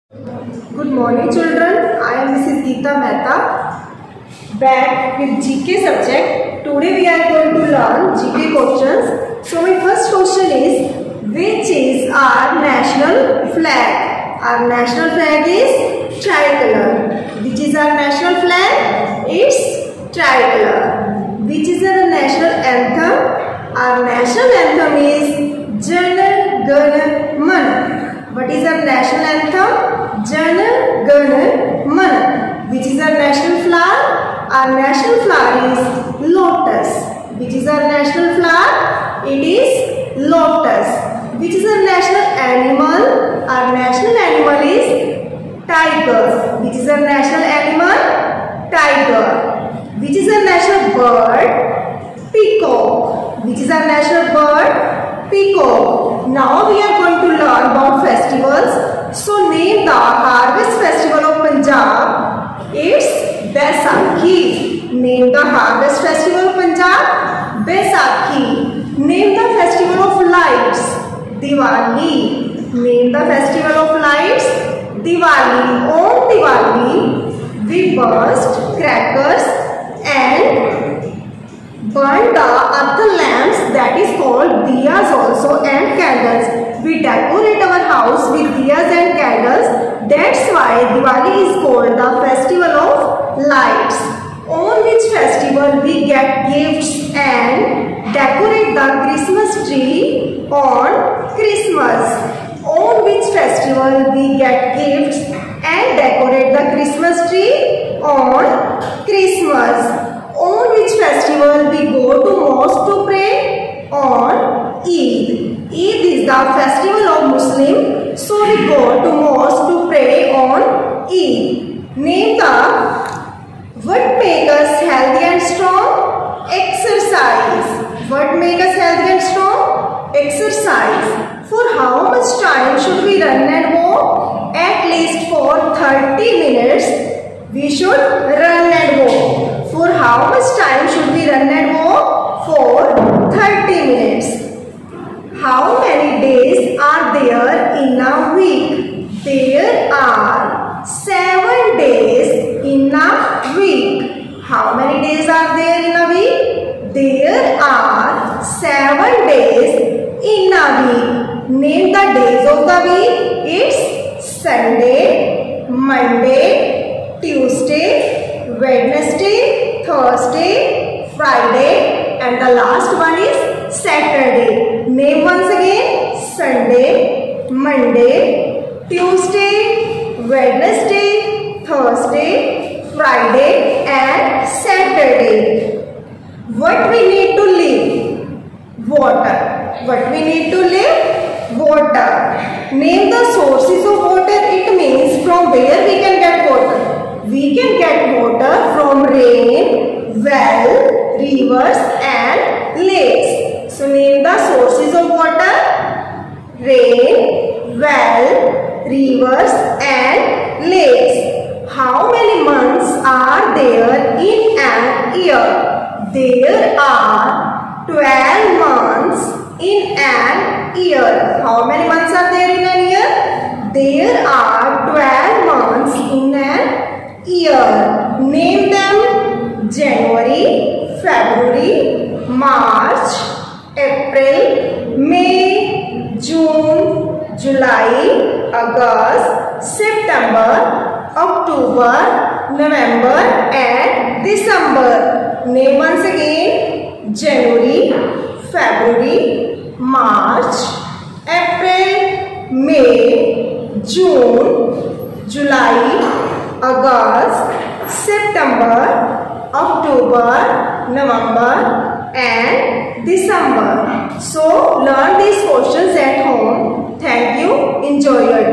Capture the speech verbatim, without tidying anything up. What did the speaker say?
Good morning children, I am Missus Geeta Mehta, back with G K subject. Today we are going to learn G K questions. So my first question is, which is our national flag? Our national flag is tricolor. Which is our national flag? It's tricolor. Which is our national anthem? Our national anthem is Jana Gana Mana. What is our national anthem? Jana Gana Mana. Which is our national flower? Our national flower is lotus. Which is our national flower? It is lotus. Which is our national animal? Our national animal is tiger. Which is our national animal? Tiger. Which is our national bird? Peacock. Which is our national bird? Peacock. Now we are going to learn about festivals. So name the harvest festival of Punjab. It's Baisakhi. Name the harvest festival of Punjab. Baisakhi. Name the festival of lights. Diwali. Name the festival of lights. Diwali. On Diwali, we burst crackers and burn the earthen lamps, that is called diyas also, and candles. We decorate our house with diyas and candles. That's why Diwali is called the festival of lights. On which festival we get gifts and decorate the Christmas tree on Christmas. On which festival we get gifts and decorate the Christmas tree on Christmas. On which festival we go to mosque to pray? On Eid. Eid is the festival of Muslim, so we go to mosque to pray on Eid. Name the what make us healthy and strong? Exercise. What make us healthy and strong? Exercise. For how much time should we run and walk? At least for thirty minutes we should run and walk. For how much time should we run and walk? For thirty minutes. How many days are there in a week? There are seven days in a week. How many days are there in a week? There are seven days in a week. Name the days of the week. It's Sunday, Monday, Tuesday, Wednesday, Thursday, Friday, and the last one is Saturday. Name once again: Sunday, Monday, Tuesday, Wednesday, Thursday, Friday, and Saturday. What we need to live? Water. What we need to live? Water. Name the sources of water. It means from where we can get water. We can get water from rain, well, rivers and lakes. So name the sources of water: rain, well, rivers and lakes. How many months are there in an year? There are twelve months in an year. How many months are there in an year? There are twelve months in an year. Name them: January, February, March, April, May, June, July, August, September, October, November and December. Name once again: January, February, March, April, May, June, July, August, September, October, November and December. So learn these questions at home. Thank you. Enjoy your day.